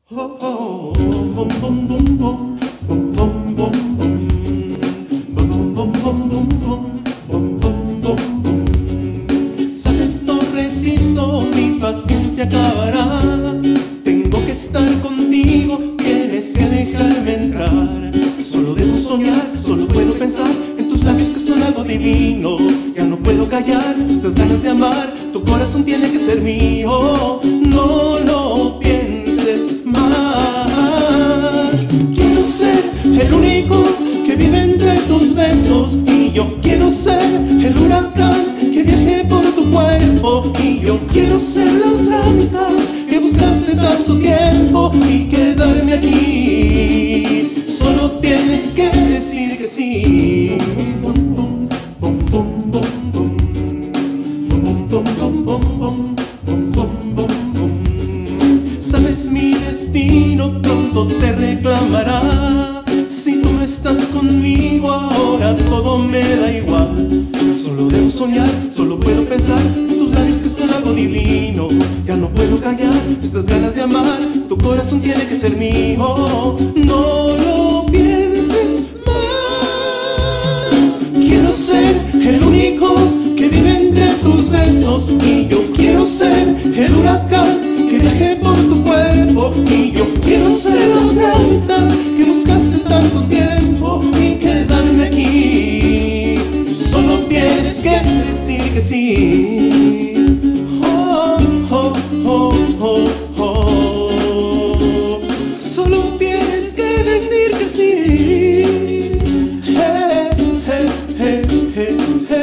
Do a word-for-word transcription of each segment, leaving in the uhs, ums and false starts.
Sabes, no resisto, mi paciencia acabará. Tengo que estar contigo, tienes que dejarme entrar. Solo debo soñar, solo puedo pensar en tus labios que son algo divino. Ya no puedo callar estas ganas de amar, tu corazón tiene que ser mío. No lo pienses más. Quiero ser el único que vive entre tus besos, y yo quiero ser el huracán que viaje por tu cuerpo, y yo quiero ser la otra mitad que buscaste tanto tiempo y quedarme aquí. Solo tienes que decir que sí. Bum, bum, bum, bum, bum, bum. Bum, bum, bum, bum, bum. Bum, bum, bum, bum. Sabes, mi destino pronto te reclamará. Si tú no estás conmigo ahora, todo me da igual. Solo debo soñar, solo puedo pensar en tus labios que son algo divino. Ya no puedo callar estas ganas de amar, tu corazón tiene que ser mío. No lo pienses más. Quiero ser el único que vive entre tus besos, y yo quiero ser el huracán que viaje por tu cuerpo, y yo quiero ser la otra mitad que buscaste tanto tiempo y quedarme aquí. Solo tienes que decir que sí. Oh, oh, oh, oh, oh. Solo tienes que decir que sí. Hey, hey, hey, hey,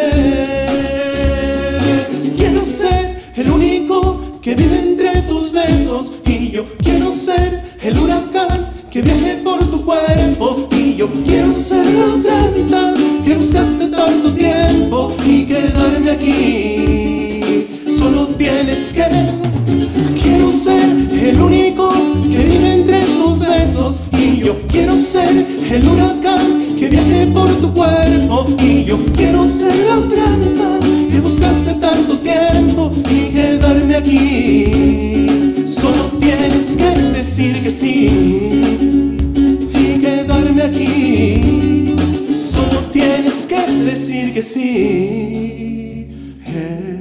hey. Quiero ser el único que vive entre tus besos, y yo quiero ser el huracán que viaje por tu cuerpo, y yo quiero ser la otra mitad que buscaste tanto tiempo y quedarme aquí. Solo tienes que. Quiero ser el único que vive entre tus besos, y yo quiero ser el huracán que viaje por tu cuerpo, y yo quiero ser la otra mitad que buscaste tanto tiempo y quedarme aquí. Solo tienes que decir que sí y quedarme aquí. Solo tienes que decir que sí. Hey.